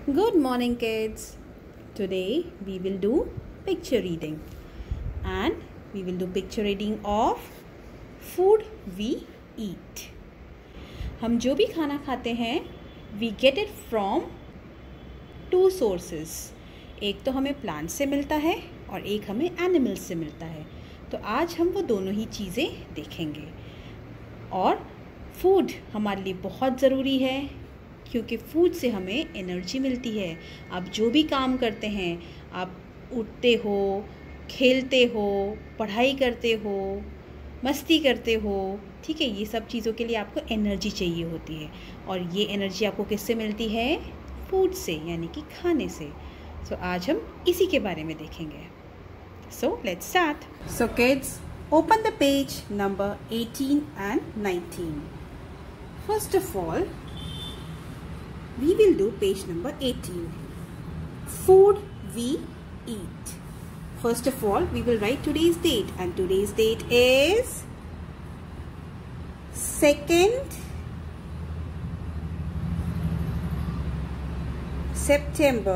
Good morning, kids. Today we will do picture reading, and we will do picture reading of food we eat. हम जो भी खाना खाते हैं we get it from two sources. एक तो हमें प्लांट से मिलता है और एक हमें एनिमल से मिलता है. तो आज हम वो दोनों ही चीज़ें देखेंगे. और फूड हमारे लिए बहुत ज़रूरी है क्योंकि फूड से हमें एनर्जी मिलती है. आप जो भी काम करते हैं, आप उठते हो, खेलते हो, पढ़ाई करते हो, मस्ती करते हो, ठीक है, ये सब चीज़ों के लिए आपको एनर्जी चाहिए होती है. और ये एनर्जी आपको किससे मिलती है? फूड से, यानी कि खाने से. सो आज हम इसी के बारे में देखेंगे. So let's start. So kids, open the page number 18 and 19. First of all, we will do page number 18. Food we eat. First of all, we will write today's date, and today's date is 2nd September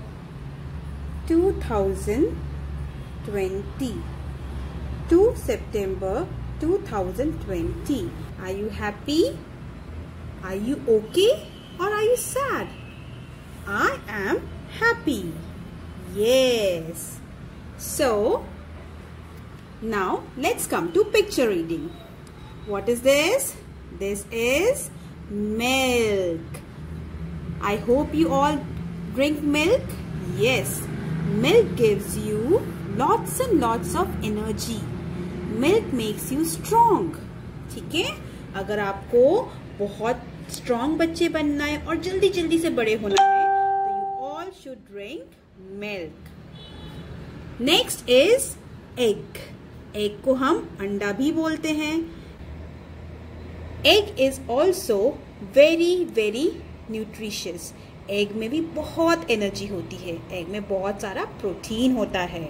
2020. 2 September 2020. Are you happy? Are you okay? Or are you sad? I am happy. Yes. So, now let's come to picture reading. What is this? This is milk. I hope you all drink milk. Yes. Milk gives you lots and lots of energy. Milk makes you strong. ठीक है? अगर आपको बहुत strong बच्चे बनना है और जल्दी जल्दी से बड़े होना है तो you all should drink milk. Next is egg. Egg को हम अंडा भी बोलते हैं. Egg is also very very nutritious. Egg में भी बहुत एनर्जी होती है. एग में बहुत सारा प्रोटीन होता है.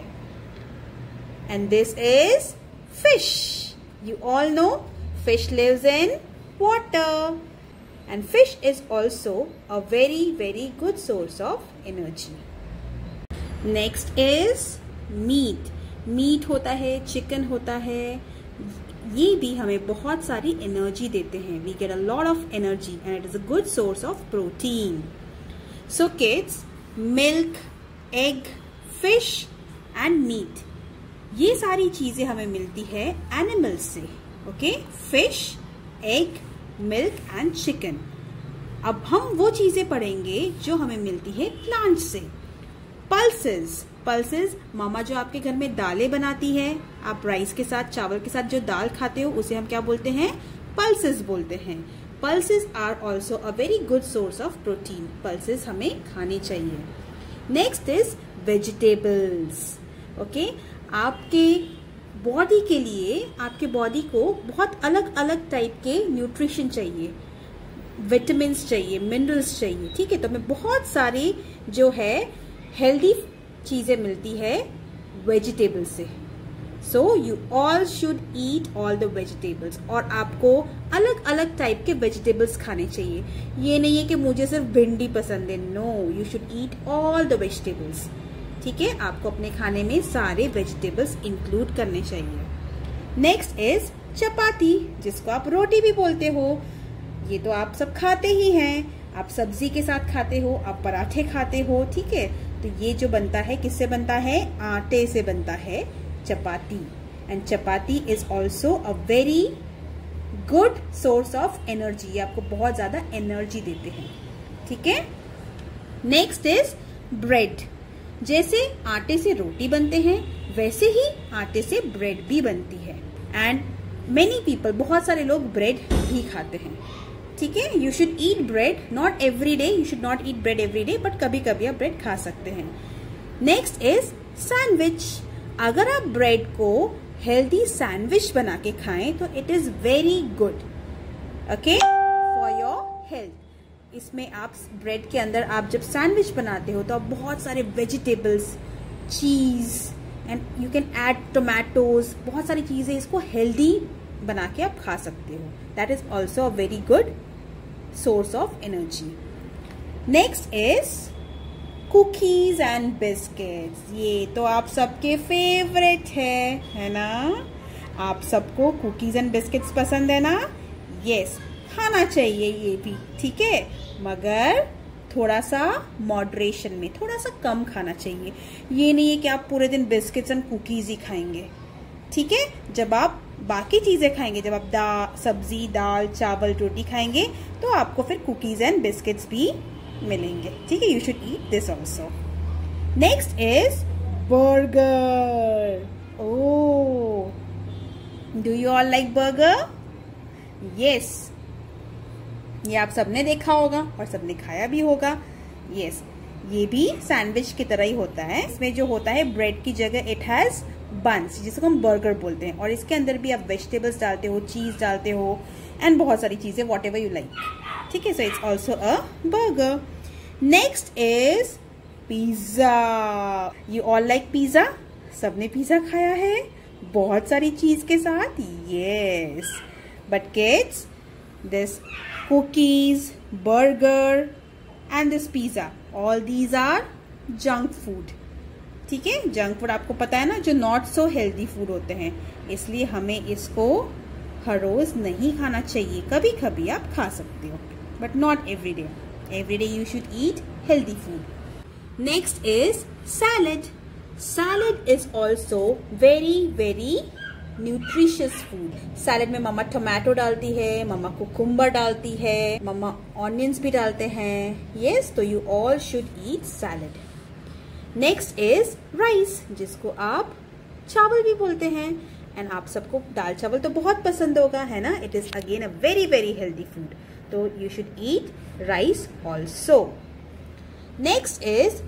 And this is fish. You all know fish lives in water, and fish is also a very very good source of energy. Next is meat. Meat होता है, chicken होता है, ये भी हमें बहुत सारी एनर्जी देते हैं. We get a lot of energy and it is a good source of protein. So kids, milk, egg, fish and meat, ये सारी चीजें हमें मिलती है एनिमल्स से. Okay, fish, egg, milk and chicken. अब हम वो चीजें पढ़ेंगे जो हमें मिलती है प्लांट से. पल्सेस. पल्सेस मामा जो आपके घर में दालें बनाती है, आप राइस के साथ, चावल के साथ जो दाल खाते हो उसे हम क्या बोलते हैं? पल्सेस बोलते हैं. Pulses are also a very good source of protein. Pulses हमें खानी चाहिए. Next is vegetables. ओके, आपके बॉडी के लिए, आपके बॉडी को बहुत अलग अलग टाइप के न्यूट्रिशन चाहिए, विटामिन्स चाहिए, मिनरल्स चाहिए. ठीक है, तो हमें बहुत सारी जो है हेल्दी चीजें मिलती है वेजिटेबल से. So you all should eat all the vegetables. और आपको अलग अलग टाइप के वेजिटेबल्स खाने चाहिए. ये नहीं है कि मुझे सिर्फ भिंडी पसंद है. No, you should eat all the vegetables. ठीक है, आपको अपने खाने में सारे वेजिटेबल्स इंक्लूड करने चाहिए. नेक्स्ट इज चपाती, जिसको आप रोटी भी बोलते हो. ये तो आप सब खाते ही हैं. आप सब्जी के साथ खाते हो, आप पराठे खाते हो. ठीक है, तो ये जो बनता है किससे बनता है? आटे से बनता है chapati. And chapati is also a very good source of energy. ये आपको बहुत ज्यादा एनर्जी देते हैं. ठीक है. Next is bread. जैसे आटे से रोटी बनते हैं वैसे ही आटे से ब्रेड भी बनती है. एंड मेनी पीपल, बहुत सारे लोग ब्रेड भी खाते हैं. ठीक है, you should eat bread, not every day. You should not eat bread every day, but कभी कभी आप ब्रेड खा सकते हैं. Next is sandwich. अगर आप ब्रेड को हेल्दी सैंडविच बना के खाएं तो it is very good, okay, for your health. इसमें आप ब्रेड के अंदर आप जब सैंडविच बनाते हो तो आप बहुत सारे vegetables, cheese and you can add tomatoes, बहुत सारी चीजें इसको हेल्दी बना के आप खा सकते हो. That is also a very good source of energy. Next is cookies and biscuits. ये तो आप सबके फेवरेट है ना? आप सबको कुकीज एंड बिस्किट्स पसंद है ना? यस, खाना चाहिए ये भी, ठीक है, मगर थोड़ा सा मॉडरेशन में, थोड़ा सा कम खाना चाहिए। ये नहीं है कि आप पूरे दिन बिस्किट्स एंड कुकीज ही खाएंगे, ठीक है? जब आप बाकी चीजें खाएंगे, जब आप सब्जी, दाल, चावल, रोटी खाएंगे, तो आपको फिर कुकीज एंड बिस्किट्स भी मिलेंगे, ठीक है? You should eat this also. Next is burger. Oh, do you all like burger? Yes, ये आप सबने देखा होगा और सबने खाया भी होगा। यस, ये भी सैंडविच की तरह ही होता है। इसमें जो होता है ब्रेड की जगह इट हैज बंस, जिसको हम बर्गर बोलते हैं, और इसके अंदर भी आप वेजिटेबल्स डालते हो, चीज डालते हो एंड बहुत सारी चीजें, वॉट एवर यू लाइक, ठीक है? So it's also a burger. Next is pizza. You all like pizza? सबने पिज्जा खाया है बहुत सारी चीज के साथ। Yes, but kids, this cookies, burger and this pizza, all these are junk food, ठीक है? जंक फूड आपको पता है ना, जो नॉट सो हेल्दी फूड होते हैं, इसलिए हमें इसको हर रोज नहीं खाना चाहिए। कभी कभी आप खा सकते हो, but not every day. Every day you should eat healthy food. Next is salad. Salad is also very very nutritious food. Salad में मम्मा टोमेटो डालती है, मम्मा कुकुम्बर डालती है, मम्मा ऑनियंस भी डालते हैं। यस, तो you all should eat salad. Next is rice, जिसको आप चावल भी बोलते हैं, एंड आप सबको दाल चावल तो बहुत पसंद होगा, है ना? It is again a very very healthy food, तो you should eat rice also. Next is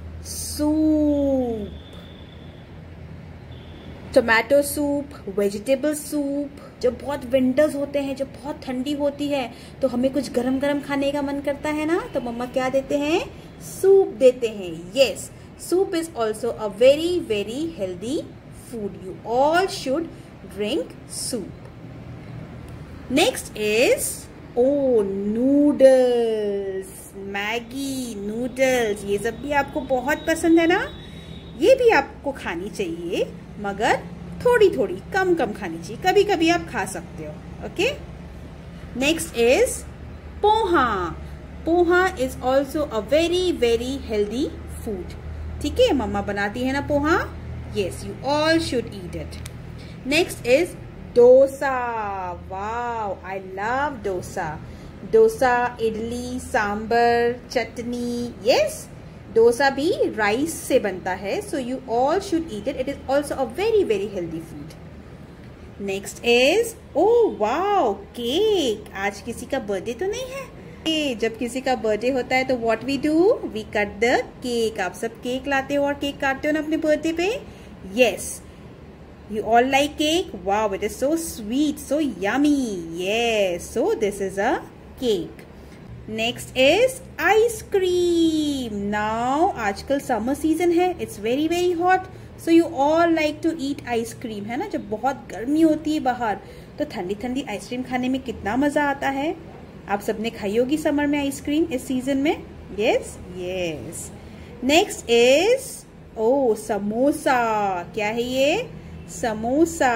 soup. Tomato soup, vegetable soup. जब बहुत विंटर्स होते हैं, जब बहुत ठंडी होती है, तो हमें कुछ गरम गरम खाने का मन करता है ना, तो मम्मा क्या देते हैं? सूप देते हैं। Yes, soup is also a very very healthy food. You all should drink soup. Next is noodles. Maggi, noodles, ये सब भी आपको बहुत पसंद है ना? ये भी आपको खानी चाहिए, मगर थोड़ी थोड़ी, कम कम खानी चाहिए। कभी कभी आप खा सकते हो, okay? Next is poha. Poha is also a very very healthy food, ठीक है? मम्मा बनाती है ना poha. Yes, you all should eat it. Next is dosa. Wow, I love dosa. Dosa, idli, sambar, chutney. Yes, dosa भी राइस से बनता है, so you all should eat it. It is also a very very healthy food. Next is wow, cake. आज किसी का birthday तो नहीं है? जब किसी का बर्थडे होता है तो what we do? We cut the cake. आप सब केक लाते हो और केक काटते हो ना अपने बर्थडे पे? Yes, you all like cake? Wow, it is so sweet, so yummy. Yes, so this is a cake. Next is ice cream. Now आजकल summer season है, it's very very hot, so you all like to eat ice cream, है ना? जब बहुत गर्मी होती है बाहर, तो ठंडी ठंडी आइसक्रीम खाने में कितना मजा आता है। आप सबने खाई होगी समर में आइसक्रीम इस सीजन में। Yes yes. Next is samosa. क्या है ये? समोसा।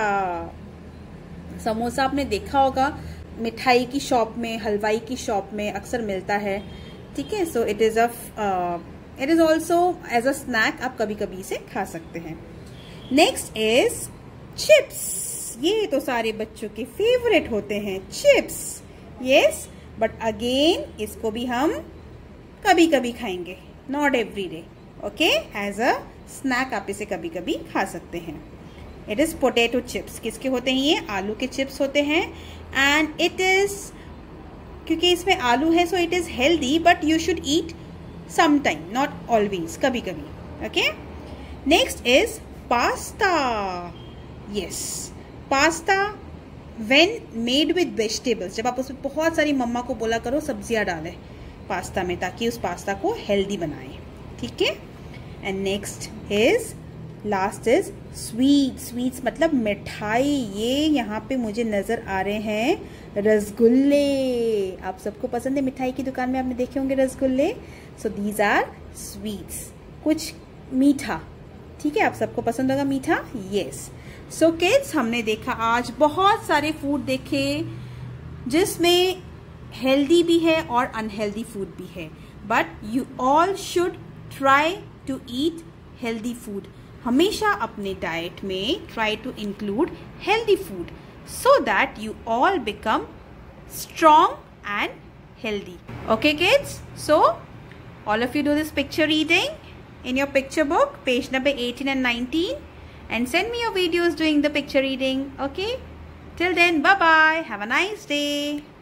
समोसा आपने देखा होगा मिठाई की शॉप में, हलवाई की शॉप में अक्सर मिलता है, ठीक है? So it is also as a snack, आप कभी कभी इसे खा सकते हैं। Next is chips. ये तो सारे बच्चों के फेवरेट होते हैं, चिप्स। यस, बट अगेन इसको भी हम कभी कभी खाएंगे, not every day, okay? As a snack आप इसे कभी कभी खा सकते हैं। It is potato chips. किसके होते हैं ये? आलू के चिप्स होते हैं, एंड इट इज, क्योंकि इसमें आलू है so it is healthy, but you should eat some time, not always, कभी कभी, okay? Next is pasta. Yes, pasta when made with vegetables. जब आप उसमें बहुत सारी, मम्मा को बोला करो सब्जियां डालें पास्ता में, ताकि उस पास्ता को हेल्दी बनाए, ठीक है? And next is, last is sweet. Sweets मतलब मिठाई। ये यहाँ पे मुझे नजर आ रहे हैं रसगुल्ले। आप सबको पसंद है? मिठाई की दुकान में आपने देखे होंगे रसगुल्ले। सो दीज आर स्वीट्स, कुछ मीठा, ठीक है, आप सबको पसंद होगा मीठा, यस। सो किड्स, हमने देखा आज बहुत सारे फूड देखे जिसमें हेल्दी भी है और अनहेल्दी फूड भी है, but you all should try to eat healthy food. हमेशा अपने डाइट में try to include healthy food so that you all become strong and healthy. Okay kids, so all of you do this picture reading in your picture book, page number 18 and 19, and send me your videos doing the picture reading. Okay, till then, bye bye, have a nice day.